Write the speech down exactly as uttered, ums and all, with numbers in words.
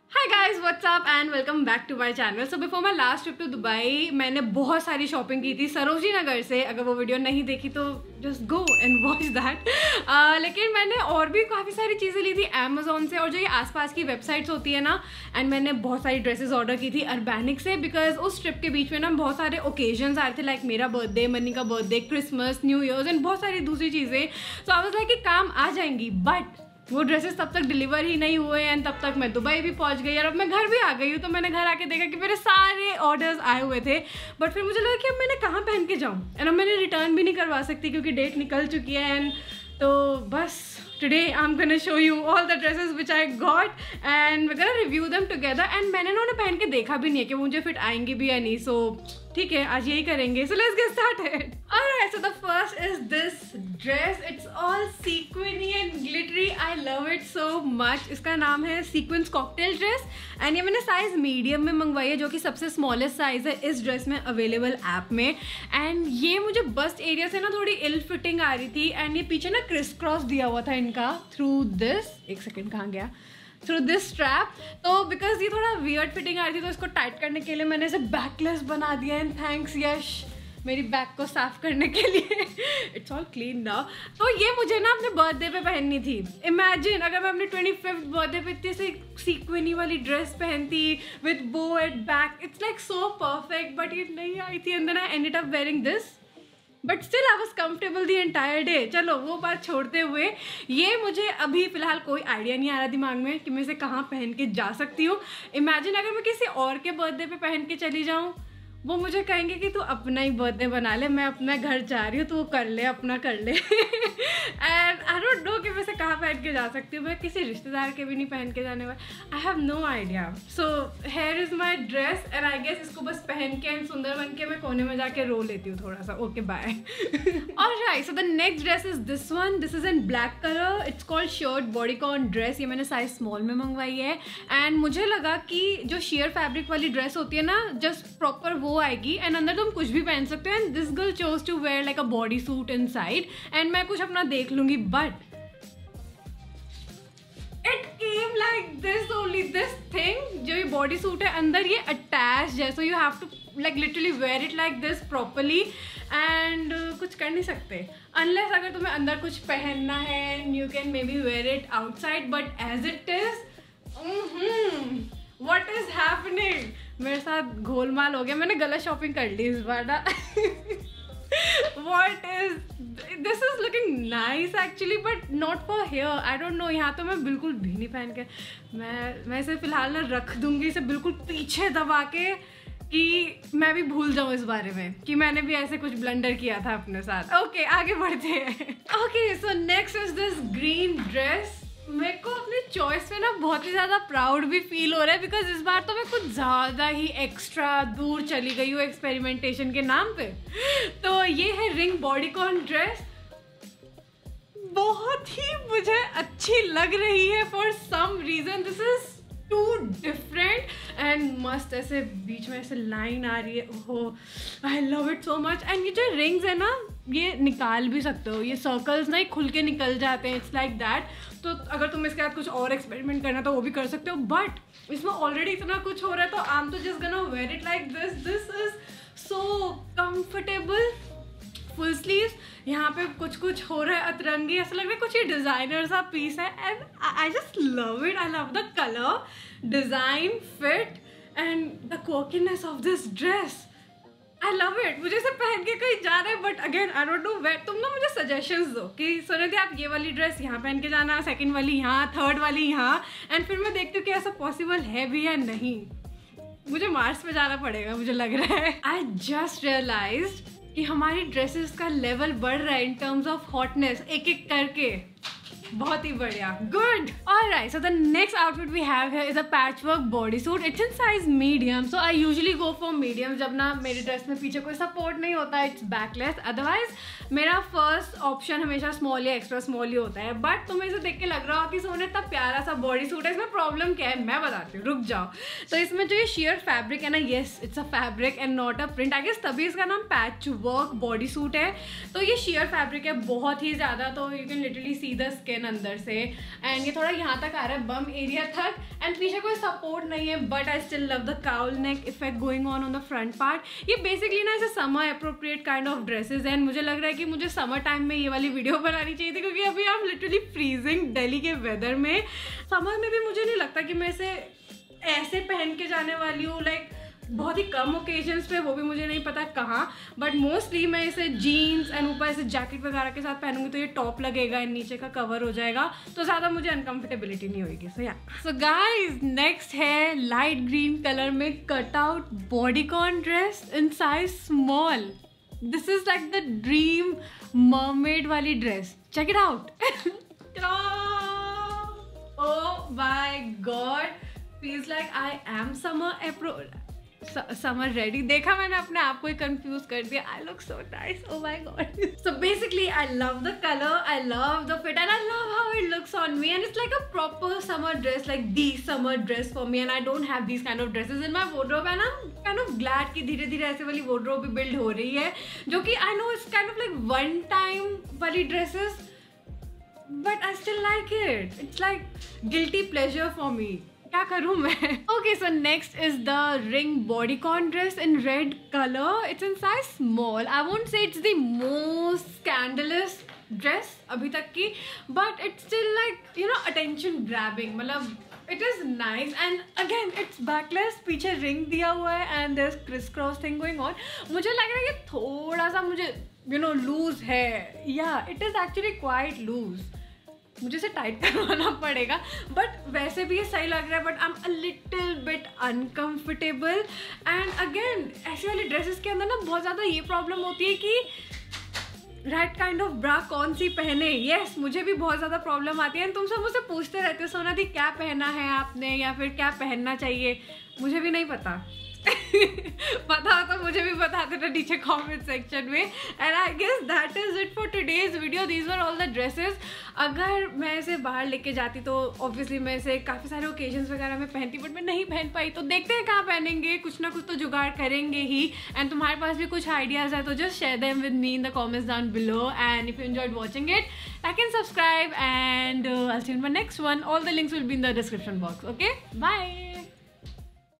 Hi guys what's up and welcome back to my channel. So before my last trip to Dubai मैंने बहुत सारी shopping की थी सरोजनी नगर से। अगर वो वीडियो नहीं देखी तो just go and watch that. लेकिन मैंने और भी काफ़ी सारी चीज़ें ली थी अमेजोन से और जो ये आसपास की वेबसाइट्स होती है ना। एंड मैंने बहुत सारी ड्रेसेस ऑर्डर की थी अर्बैनिक से बिकॉज उस ट्रिप के बीच में ना बहुत सारे ओकेजन्स आ रहे थे, लाइक मेरा बर्थडे, मनी का birthday, Christmas, new years and बहुत सारी दूसरी चीज़ें। सो आई वाज लाइक कि काम आ जाएंगी, बट वो ड्रेसेस तब तक डिलीवर ही नहीं हुए एंड तब तक मैं दुबई भी पहुंच गई और अब मैं घर भी आ गई हूँ। तो मैंने घर आके देखा कि मेरे सारे ऑर्डर्स आए हुए थे, बट फिर मुझे लगा कि अब मैंने कहाँ पहन के जाऊँ एंड अब मैंने रिटर्न भी नहीं करवा सकती क्योंकि डेट निकल चुकी है। एंड तो बस today I'm gonna show you all the dresses which I got and we're gonna review them together। and मैंने ना उन्हें पहन के देखा भी नहीं है कि मुझे फिट आएंगे भी या नहीं। सो ठीक है, आज यही करेंगे। So let's get started। Alright, so the first is this dress। It's all sequiny and glittery। I love it so much। इसका नाम है sequins cocktail dress and ये मैंने साइज मीडियम में मंगवाई है जो कि सबसे स्मॉलेस्ट साइज है इस ड्रेस में अवेलेबल ऐप में। एंड ये मुझे बस्ट एरिया से ना थोड़ी इल फिटिंग आ रही थी एंड ये पीछे ना क्रिस क्रॉस दिया हुआ था इनका थ्रू दिस, एक सेकेंड कहाँ गया, थ्रू दिस स्ट्रैप। तो बिकॉज ये थोड़ा वियर्ड फिटिंग आ रही थी तो इसको टाइट करने के लिए मैंने इसे बैकलेस बना दिया। एंड थैंक्स यश मेरी बैक को साफ करने के लिए। It's all clean now. तो ये मुझे ना अपने बर्थडे पे पहननी थी। इमेजिन अगर मैं अपने ट्वेंटी फिफ्थ बर्थडे पे इतनी सी सीक्वेनी वाली ड्रेस पहनती with bow at back. It's like so perfect, but ये नहीं आई थी and then I ended up wearing this, but still I was comfortable the entire day. चलो वो बात छोड़ते हुए ये मुझे अभी फिलहाल कोई आइडिया नहीं आ रहा दिमाग में कि मैं इसे कहाँ पहन के जा सकती हूँ। इमेजिन अगर मैं किसी और के बर्थडे पे पहन के चली जाऊँ, वो मुझे कहेंगे कि तू अपना ही बर्थडे बना ले, मैं अपना घर जा रही हूँ, तू कर ले अपना कर ले। एंड आई डोंट नो कि मैं इसे कहाँ पहन के जा सकती हूँ। मैं किसी रिश्तेदार के भी नहीं पहन के जाने वाली। I have no idea. So here is my dress and I guess इसको बस पहन के एंड सुंदर बन के मैं कोने में जाके रो लेती हूँ थोड़ा सा। Okay bye. Alright, so the next dress is this one. This is in black colour. It's called shirt bodycon dress. ये मैंने साइज स्मॉल में मंगवाई है एंड मुझे लगा कि जो शेयर फैब्रिक वाली ड्रेस होती है ना, जस्ट प्रॉपर वो आएगी एंड अंदर तुम कुछ भी पहन सकते हो। And this girl chose to wear like a body suit inside and मैं कुछ अपना देख लूंगी, but it came like this only. This thing जो ये बॉडी सूट है अंदर ये अटैच है, so you have to like literally wear it like this properly and कुछ कर नहीं सकते अनलेस अगर तुम्हें अंदर कुछ पहनना है and you can maybe wear it outside, but as it is what is happening. मेरे साथ घोलमाल हो गया, मैंने गलत शॉपिंग कर ली इस बार ना। What is this is looking nice actually but not for here। I don't know। यहाँ तो मैं बिल्कुल भी नहीं पहन के, मैं मैं इसे फिलहाल ना रख दूंगी इसे बिल्कुल पीछे दबा के कि मैं भी भूल जाऊँ इस बारे में कि मैंने भी ऐसे कुछ ब्लंडर किया था अपने साथ। ओके okay, आगे बढ़ते हैं। Okay so next is this green dress. मेरे को अपनी चॉइस में ना बहुत ही ज़्यादा प्राउड भी फील हो रहा है बिकॉज इस बार तो मैं कुछ ज़्यादा ही एक्स्ट्रा दूर चली गई हूँ एक्सपेरिमेंटेशन के नाम पे। तो ये है रिंग बॉडीकॉन ड्रेस। बहुत ही मुझे अच्छी लग रही है for some reason. This is too different and मस्त। ऐसे बीच में ऐसे लाइन आ रही है, ओहो I love it so much. And ये जो रिंग्स है ना ये निकाल भी सकते हो, ये सर्कल्स ना खुल के निकल जाते हैं, इट्स लाइक दैट। तो अगर तुम इसके साथ कुछ और एक्सपेरिमेंट करना तो वो भी कर सकते हो, बट इसमें ऑलरेडी इतना कुछ हो रहा है तो आई एम तो just gonna wear it like this. This is so comfortable. Full sleeves, यहाँ पे कुछ कुछ हो रहा है अतरंगी, ऐसा लग रहा है कुछ ये डिजाइनर सा पीस है and I just love it. I love the colour, design, fit and the quirkiness of this dress. I love it. मुझे इसे पहन के कहीं जा रहा है, but again I don't know where. तुम ना मुझे सजेशंस दो कि सुने थे आप ये वाली ड्रेस यहाँ पहन के जाना, सेकंड वाली यहाँ, थर्ड वाली यहाँ, एंड फिर मैं देखती हूँ कि ऐसा पॉसिबल है भी या नहीं। मुझे मार्स पे जाना पड़ेगा मुझे लग रहा है। आई जस्ट रियलाइज्ड कि हमारी ड्रेसेस का लेवल बढ़ रहा है इन टर्म्स ऑफ हॉटनेस एक एक करके। बहुत ही बढ़िया, good. Alright, so the next outfit we have here is a patchwork body suit. It's in size medium, so I usually go for medium जब ना मेरे ड्रेस में पीछे कोई सपोर्ट नहीं होता, इट्स बैकलेस। अदरवाइज मेरा फर्स्ट ऑप्शन हमेशा स्मॉल या एक्स्ट्रा स्मॉल ही होता है। बट तुम्हें इसे देख के लग रहा हो कि सोने इतना प्यारा सा बॉडी सूट है, इसमें प्रॉब्लम क्या है मैं बताती हूँ, रुक जाओ। तो इसमें जो ये शेयर फैब्रिक है ना, yes it's a fabric and not a print. I guess तभी इसका नाम पैच वर्क बॉडी सूट है। तो ये शेयर फैब्रिक है बहुत ही ज़्यादा, तो you can literally see the skin skin अंदर से, एंड ये थोड़ा यहाँ तक आ रहा है, बम एरिया तक, एंड पीछे कोई सपोर्ट नहीं है, but I still love the cowl neck effect going on on the front part. ये बेसिकली ना ऐसे summer appropriate kind of dresses, and मुझे लग रहा है कि मुझे समर टाइम में ये वाली वीडियो बनानी चाहिए थी, क्योंकि अभी आप लिटरली फ्रीजिंग दिल्ली के वेदर में, समर में भी मुझे नहीं लगता कि मैं इसे ऐसे पहन के जाने वाली हूँ, लाइक बहुत ही कम ओकेजन्स पे, वो भी मुझे नहीं पता कहाँ, बट मोस्टली मैं इसे जीन्स एंड ऊपर ऐसे जैकेट वगैरह के साथ पहनूंगी तो ये टॉप लगेगा एंड नीचे का कवर हो जाएगा, तो ज़्यादा मुझे अनकंफर्टेबिलिटी नहीं होगी। So yeah so guys, next है लाइट ग्रीन कलर में cut out bodycon dress in size small. This is like the dream mermaid वाली dress, check it out. Oh my god, feels like I am summer appro summer ready. देखा मैंने अपने आप को ही confuse कर दिया। I look so nice, oh my god. So basically I love the colour, I love the fit, and I love how it looks on me, and it's like a proper summer dress, like the summer dress for me, and I don't have these kind of dresses in my wardrobe, and I am kind of glad कि धीरे धीरे ऐसे वाली wardrobe भी build हो रही है, जो कि I know it's kind of like one time वाली dresses, but I still like it. It's like guilty pleasure for me, क्या करूँ मैं। Okay, so next is the ring bodycon dress in red colour. It's in size small. I won't say it's the most scandalous dress अभी तक की, but it's still like you know attention grabbing, मतलब it is nice, and again it's backless, पीछे ring दिया हुआ है and there is criss cross thing going on. मुझे लग रहा है कि थोड़ा सा मुझे यू नो लूज है, yeah it is actually quite loose, मुझे इसे टाइट करवाना पड़ेगा, बट वैसे भी ये सही लग रहा है, but I am a little bit uncomfortable. And again ऐसी वाली ड्रेसेस के अंदर ना बहुत ज़्यादा ये प्रॉब्लम होती है कि राइट काइंड ऑफ ब्रा कौन सी पहने। येस yes, मुझे भी बहुत ज़्यादा प्रॉब्लम आती है, तुम सब मुझसे पूछते रहते हो सोना दी क्या पहना है आपने, या फिर क्या पहनना चाहिए, मुझे भी नहीं पता। पता हो तो मुझे भी बता देना नीचे कमेंट सेक्शन में। And I guess that is it for today's video. These were all the dresses. अगर मैं इसे बाहर लेके जाती तो ऑब्वियसली मैं इसे काफ़ी सारे ओकेजन्स वगैरह में पहनती, बट मैं नहीं पहन पाई, तो देखते हैं कहाँ पहनेंगे, कुछ ना कुछ तो जुगाड़ करेंगे ही। एंड तुम्हारे पास भी कुछ आइडियाज़ है तो just share them with me in the comments down below. And if you enjoyed watching it, like and subscribe, and uh, I'll see you in my next one. All the links will be in the description box. Okay, bye.